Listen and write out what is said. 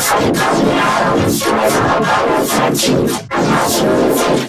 Sorry, but you know, it's true, it's all about what's happening. I'm not sure if